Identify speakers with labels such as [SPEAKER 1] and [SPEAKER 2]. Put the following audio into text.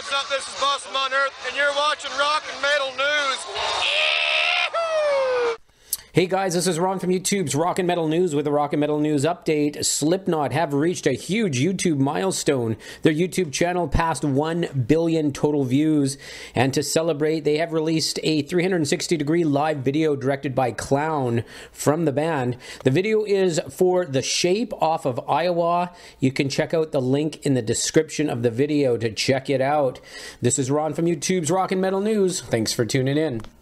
[SPEAKER 1] what's up? This is Boston on Earth, and you're watching Rock and Metal News.
[SPEAKER 2] Hey guys, this is Ron from YouTube's Rock and Metal News with a Rock and Metal News update. Slipknot have reached a huge YouTube milestone. Their YouTube channel passed 1 billion total views, and to celebrate, they have released a 360-degree live video directed by Clown from the band. The video is for The Shape off of Iowa. You can check out the link in the description of the video to check it out. This is Ron from YouTube's Rock and Metal News. Thanks for tuning in.